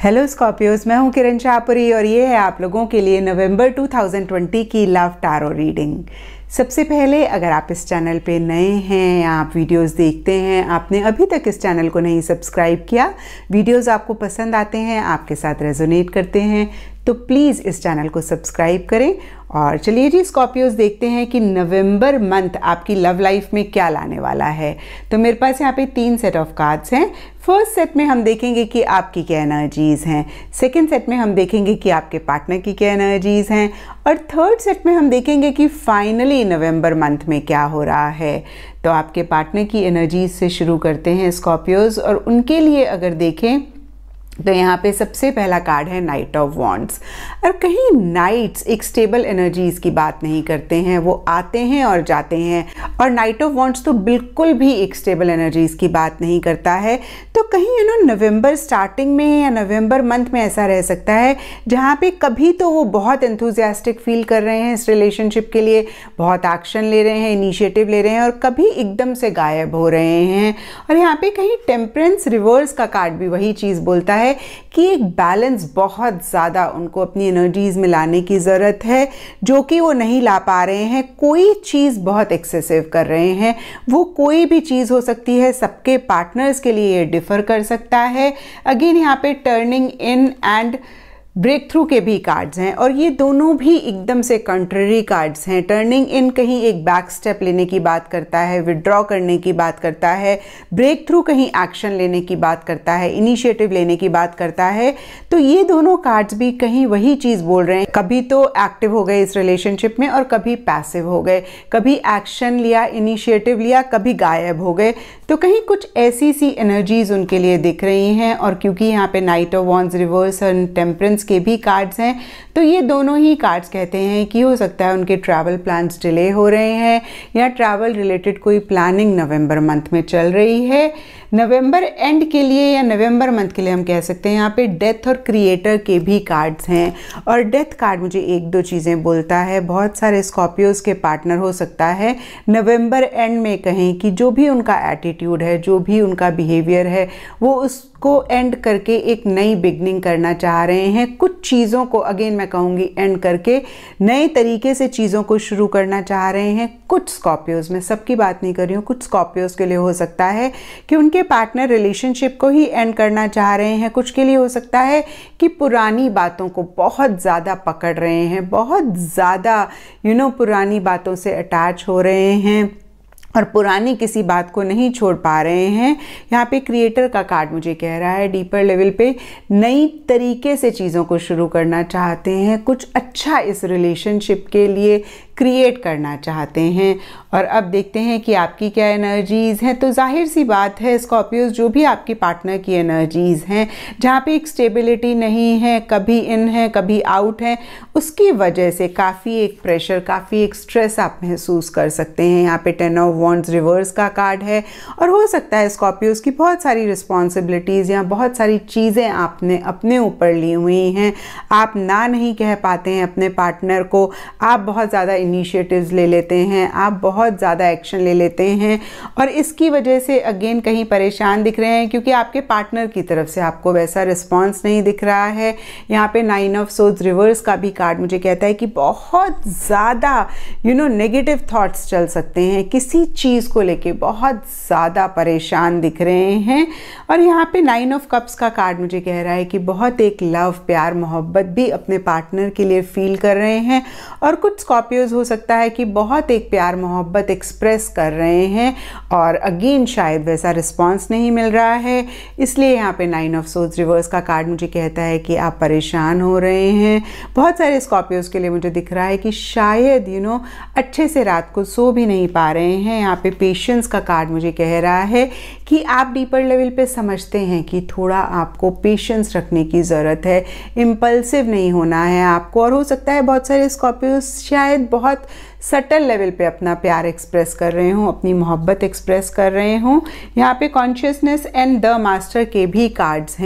Hello Scorpios, मैं हूं किरण शाहपुरी और ये है आप लोगों के लिए नवंबर 2020 की लव टैरो रीडिंग। सबसे पहले अगर आप इस चैनल पे नए हैं या आप वीडियोस देखते हैं, आपने अभी तक इस चैनल को नहीं सब्सक्राइब किया, वीडियोस आपको पसंद आते हैं, आपके साथ रेजोनेट करते हैं, तो प्लीज़ इस चैनल को सब्सक्राइब करें। और चलिए जी स्कॉर्पियोज देखते हैं कि नवंबर मंथ आपकी लव लाइफ में क्या लाने वाला है। तो मेरे पास यहाँ पे 3 सेट ऑफ कार्ड्स हैं। फर्स्ट सेट में हम देखेंगे कि आपकी क्या एनर्जीज़ हैं, सेकंड सेट में हम देखेंगे कि आपके पार्टनर की क्या एनर्जीज़ हैं, और थर्ड सेट में हम देखेंगे कि फाइनली नवंबर मंथ में क्या हो रहा है। तो आपके पार्टनर की एनर्जीज से शुरू करते हैं स्कॉर्पियोज, और उनके लिए अगर देखें तो यहाँ पे सबसे पहला कार्ड है नाइट ऑफ वॉन्ड्स। और कहीं नाइट्स एक स्टेबल एनर्जीज की बात नहीं करते हैं, वो आते हैं और जाते हैं, और नाइट ऑफ वॉन्ड्स तो बिल्कुल भी एक स्टेबल एनर्जीज की बात नहीं करता है। तो कहीं नवंबर स्टार्टिंग में या नवंबर मंथ में ऐसा रह सकता है जहाँ पे कभी तो वो बहुत एंथुजियास्टिक फील कर रहे हैं इस रिलेशनशिप के लिए, बहुत एक्शन ले रहे हैं, इनिशिएटिव ले रहे हैं, और कभी एकदम से गायब हो रहे हैं। और यहाँ पे कहीं टेम्परेंस रिवर्स का कार्ड भी वही चीज़ बोलता है कि एक बैलेंस बहुत ज़्यादा उनको अपनी एनर्जीज में लाने की ज़रूरत है, जो कि वो नहीं ला पा रहे हैं। कोई चीज़ बहुत एक्सेसिव कर रहे हैं, वो कोई भी चीज़ हो सकती है, सबके पार्टनर्स के लिए ये डिफ़र कर सकता है। अगेन यहाँ पे turning in and breakthrough के भी कार्ड्स हैं, और ये दोनों भी एकदम से कंट्ररी कार्ड्स हैं। टर्निंग इन कहीं एक बैक स्टेप लेने की बात करता है, विड्रॉ करने की बात करता है, ब्रेक थ्रू कहीं एक्शन लेने की बात करता है, इनिशिएटिव लेने की बात करता है। तो ये दोनों कार्ड्स भी कहीं वही चीज़ बोल रहे हैं, कभी तो एक्टिव हो गए इस रिलेशनशिप में और कभी पैसिव हो गए, कभी एक्शन लिया, इनिशिएटिव लिया, कभी गायब हो गए। तो कहीं कुछ ऐसी सी एनर्जीज उनके लिए दिख रही हैं। और क्योंकि यहाँ पे नाइट ऑफ वॉन्ड्स रिवर्स और टेम्परेंस के भी कार्ड्स हैं, तो ये दोनों ही कार्ड्स कहते हैं कि हो सकता है उनके ट्रैवल प्लान्स डिले हो रहे हैं, या ट्रैवल रिलेटेड कोई प्लानिंग नवंबर मंथ में चल रही है। नवंबर एंड के लिए या नवंबर मंथ के लिए हम कह सकते हैं यहाँ पे डेथ और क्रिएटर के भी कार्ड्स हैं। और डेथ कार्ड मुझे एक दो चीज़ें बोलता है। बहुत सारे स्कॉर्पियोज के पार्टनर हो सकता है नवंबर एंड में कहें कि जो भी उनका एटीट्यूड है, जो भी उनका बिहेवियर है, वो उसको एंड करके एक नई बिगनिंग करना चाह रहे हैं। कुछ चीज़ों को अगेन मैं कहूँगी एंड करके नए तरीके से चीज़ों को शुरू करना चाह रहे हैं। कुछ स्कॉर्पियोज, मैं सबकी बात नहीं कर रही हूँ, कुछ स्कॉर्पियोज के लिए हो सकता है कि उनके पार्टनर रिलेशनशिप को ही एंड करना चाह रहे हैं। कुछ के लिए हो सकता है कि पुरानी बातों को बहुत ज़्यादा पकड़ रहे हैं, बहुत ज़्यादा पुरानी बातों से अटैच हो रहे हैं और पुरानी किसी बात को नहीं छोड़ पा रहे हैं। यहाँ पे क्रिएटर का कार्ड मुझे कह रहा है डीपर लेवल पे नई तरीके से चीज़ों को शुरू करना चाहते हैं, कुछ अच्छा इस रिलेशनशिप के लिए क्रिएट करना चाहते हैं। और अब देखते हैं कि आपकी क्या एनर्जीज़ हैं। तो जाहिर सी बात है स्कॉर्पियोज, जो भी आपके पार्टनर की एनर्जीज़ हैं, जहाँ पे एक स्टेबिलिटी नहीं है, कभी इन है कभी आउट है, उसकी वजह से काफ़ी एक प्रेशर, काफ़ी एक स्ट्रेस आप महसूस कर सकते हैं। यहाँ पे 10 ऑफ वॉन्ड्स रिवर्स का कार्ड है, और हो सकता है स्कॉर्पियोज की बहुत सारी रिस्पॉन्सिबिलिटीज़ या बहुत सारी चीज़ें आपने अपने ऊपर ली हुई हैं। आप ना नहीं कह पाते हैं अपने पार्टनर को, आप बहुत ज़्यादा इनिशिएटिव्स ले लेते हैं, आप बहुत ज़्यादा एक्शन ले लेते हैं, और इसकी वजह से अगेन कहीं परेशान दिख रहे हैं क्योंकि आपके पार्टनर की तरफ से आपको वैसा रिस्पॉन्स नहीं दिख रहा है। यहाँ पे 9 ऑफ सोर्ड्स रिवर्स का भी कार्ड मुझे कहता है कि बहुत ज़्यादा नेगेटिव थॉट्स चल सकते हैं, किसी चीज़ को लेके बहुत ज़्यादा परेशान दिख रहे हैं। और यहाँ पे 9 ऑफ कप्स का कार्ड मुझे कह रहा है कि बहुत एक लव, प्यार, मोहब्बत भी अपने पार्टनर के लिए फील कर रहे हैं। और कुछ स्कॉर्पियोज हो सकता है कि बहुत एक प्यार मोहब्बत एक्सप्रेस कर रहे हैं, और अगेन शायद वैसा रिस्पॉन्स नहीं मिल रहा है, इसलिए यहाँ पे 9 ऑफ सोर्ड्स रिवर्स का कार्ड मुझे कहता है कि आप परेशान हो रहे हैं। बहुत सारे स्कॉर्पियोज के लिए मुझे दिख रहा है कि शायद अच्छे से रात को सो भी नहीं पा रहे हैं। यहाँ पे पेशेंस का कार्ड मुझे कह रहा है कि आप डीपर लेवल पे समझते हैं कि थोड़ा आपको पेशेंस रखने की ज़रूरत है, इम्पल्सिव नहीं होना है आपको। और हो सकता है बहुत सारे स्कॉर्पियोज शायद बहुत सटल लेवल पे अपना प्यार एक्सप्रेस कर रहे हों, अपनी मोहब्बत एक्सप्रेस कर रहे हों। यहाँ पे कॉन्शियसनेस एंड द मास्टर के भी कार्ड्स हैं,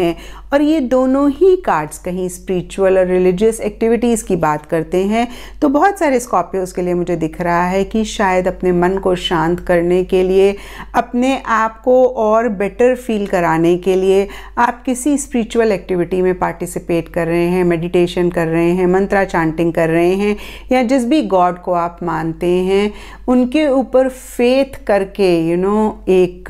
और ये दोनों ही कार्ड्स कहीं स्पिरिचुअल और रिलीजियस एक्टिविटीज़ की बात करते हैं। तो बहुत सारे स्कॉर्पियोज के लिए मुझे दिख रहा है कि शायद अपने मन को शांत करने के लिए, अपने आप को और बेटर फील कराने के लिए आप किसी स्पिरिचुअल एक्टिविटी में पार्टिसिपेट कर रहे हैं, मेडिटेशन कर रहे हैं, मंत्रा चांटिंग कर रहे हैं, या जिस भी गॉड को आप मानते हैं उनके ऊपर फेथ करके एक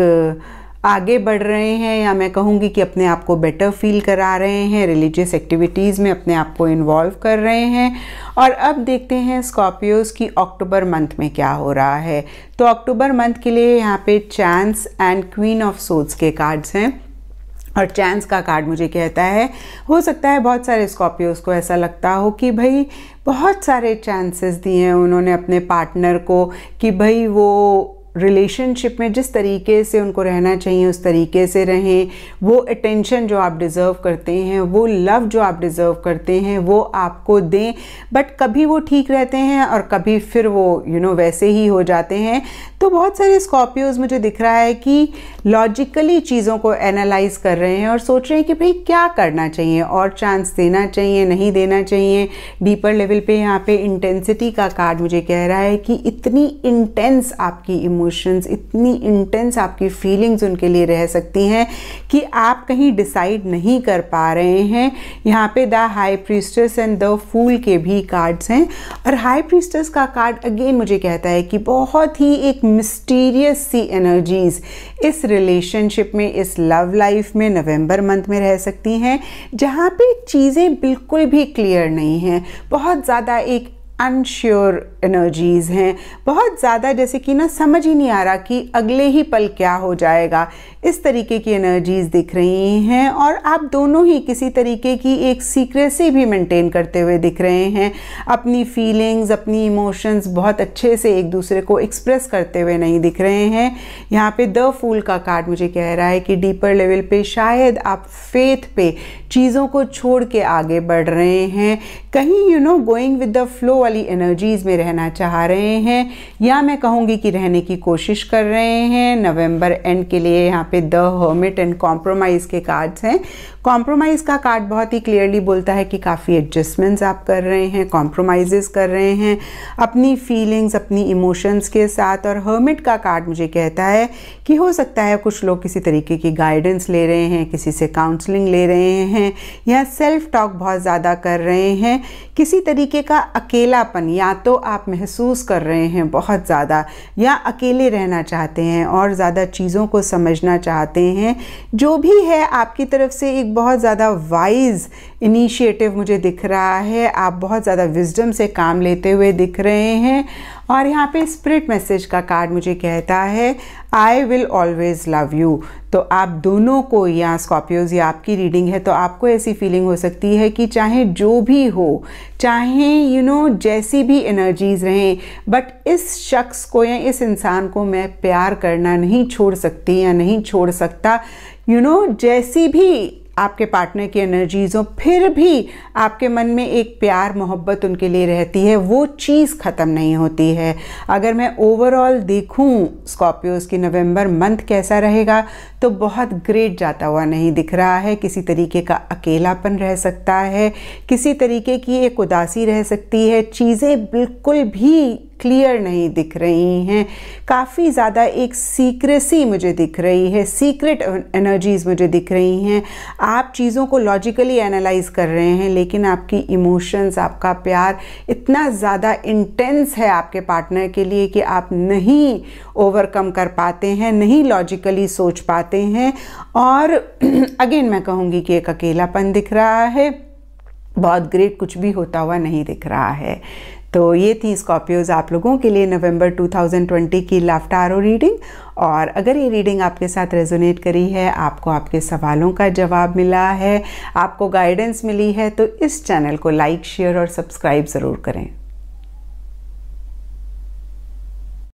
आगे बढ़ रहे हैं, या मैं कहूँगी कि अपने आप को बेटर फील करा रहे हैं, रिलीजियस एक्टिविटीज़ में अपने आप को इन्वॉल्व कर रहे हैं। और अब देखते हैं स्कॉर्पियोज की अक्टूबर मंथ में क्या हो रहा है। तो अक्टूबर मंथ के लिए यहाँ पे chance and queen of souls के कार्ड्स हैं, और चांस का कार्ड मुझे कहता है, हो सकता है बहुत सारे स्कॉर्पियोज को ऐसा लगता हो कि भाई बहुत सारे चांसेस दिए हैं उन्होंने अपने पार्टनर को कि भाई वो रिलेशनशिप में जिस तरीके से उनको रहना चाहिए उस तरीके से रहें, वो अटेंशन जो आप डिज़र्व करते हैं, वो लव जो आप डिज़र्व करते हैं वो आपको दें। बट कभी वो ठीक रहते हैं और कभी फिर वो वैसे ही हो जाते हैं। तो बहुत सारे स्कॉर्पियोज मुझे दिख रहा है कि लॉजिकली चीज़ों को एनालाइज कर रहे हैं और सोच रहे हैं कि भाई क्या करना चाहिए, और चांस देना चाहिए, नहीं देना चाहिए। डीपर लेवल पे यहाँ पे इंटेंसिटी का कार्ड मुझे कह रहा है कि इतनी इंटेंस आपकी इमोशंस, इतनी इंटेंस आपकी फीलिंग्स उनके लिए रह सकती हैं कि आप कहीं डिसाइड नहीं कर पा रहे हैं। यहाँ पे the high priestess and the fool के भी कार्ड्स हैं, और हाई प्रीस्टेस का कार्ड अगेन मुझे कहता है कि बहुत ही एक मिस्टीरियस सी एनर्जीज इस रिलेशनशिप में, इस लव लाइफ में नवंबर मंथ में रह सकती हैं, जहाँ पे चीज़ें बिल्कुल भी क्लियर नहीं हैं। बहुत ज़्यादा एक अनश्योर एनर्जीज़ हैं, बहुत ज़्यादा जैसे कि समझ ही नहीं आ रहा कि अगले ही पल क्या हो जाएगा, इस तरीके की एनर्जीज़ दिख रही हैं। और आप दोनों ही किसी तरीके की एक सीक्रेसी भी मेंटेन करते हुए दिख रहे हैं, अपनी फीलिंग्स, अपनी इमोशंस बहुत अच्छे से एक दूसरे को एक्सप्रेस करते हुए नहीं दिख रहे हैं। यहाँ पे द फूल का कार्ड मुझे कह रहा है कि डीपर लेवल पे शायद आप फेथ पे चीज़ों को छोड़ के आगे बढ़ रहे हैं, कहीं गोइंग विद द फ्लो वाली एनर्जीज में रहना चाह रहे हैं, या मैं कहूँगी कि रहने की कोशिश कर रहे हैं। नवंबर एंड के लिए यहाँ पे द हर्मिट एंड कॉम्प्रोमाइज़ के कार्ड्स हैं। कॉम्प्रोमाइज़ का कार्ड बहुत ही क्लियरली बोलता है कि काफ़ी एडजस्टमेंट्स आप कर रहे हैं, कॉम्प्रोमाइज़ कर रहे हैं अपनी फीलिंग्स, अपनी इमोशंस के साथ। और हर्मिट का कार्ड मुझे कहता है कि हो सकता है कुछ लोग किसी तरीके की गाइडेंस ले रहे हैं, किसी से काउंसलिंग ले रहे हैं, या सेल्फ टॉक बहुत ज़्यादा कर रहे हैं। किसी तरीके का अकेलापन या तो आप महसूस कर रहे हैं बहुत ज़्यादा, या अकेले रहना चाहते हैं और ज़्यादा चीज़ों को समझना चाहते हैं। जो भी है आपकी तरफ से एक बहुत ज़्यादा वाइज इनिशिएटिव मुझे दिख रहा है, आप बहुत ज़्यादा विजडम से काम लेते हुए दिख रहे हैं। और यहाँ पे स्पिरिट मैसेज का कार्ड मुझे कहता है I will always love you. तो आप दोनों को, या स्कॉर्पियोज या आपकी रीडिंग है तो आपको ऐसी फीलिंग हो सकती है कि चाहे जो भी हो, चाहे जैसी भी एनर्जीज रहें, बट इस शख्स को या इस इंसान को मैं प्यार करना नहीं छोड़ सकती या नहीं छोड़ सकता। जैसी भी आपके पार्टनर की एनर्जीज हो, फिर भी आपके मन में एक प्यार मोहब्बत उनके लिए रहती है, वो चीज़ ख़त्म नहीं होती है। अगर मैं ओवरऑल देखूं स्कॉर्पियोज की नवंबर मंथ कैसा रहेगा, तो बहुत ग्रेट जाता हुआ नहीं दिख रहा है। किसी तरीके का अकेलापन रह सकता है, किसी तरीके की एक उदासी रह सकती है, चीज़ें बिल्कुल भी क्लियर नहीं दिख रही हैं, काफ़ी ज़्यादा एक सीक्रेसी मुझे दिख रही है, सीक्रेट एनर्जीज़ मुझे दिख रही हैं। आप चीज़ों को लॉजिकली एनालाइज कर रहे हैं, लेकिन आपकी इमोशंस, आपका प्यार इतना ज़्यादा इंटेंस है आपके पार्टनर के लिए कि आप नहीं ओवरकम कर पाते हैं, नहीं लॉजिकली सोच पाते हैं। और अगेन मैं कहूँगी कि एक अकेलापन दिख रहा है, बहुत ग्रेट कुछ भी होता हुआ नहीं दिख रहा है। तो ये थी स्कॉर्पियोज आप लोगों के लिए नवंबर 2020 की लव टैरो रीडिंग। और अगर ये रीडिंग आपके साथ रेजोनेट करी है, आपको आपके सवालों का जवाब मिला है, आपको गाइडेंस मिली है, तो इस चैनल को लाइक, शेयर और सब्सक्राइब ज़रूर करें।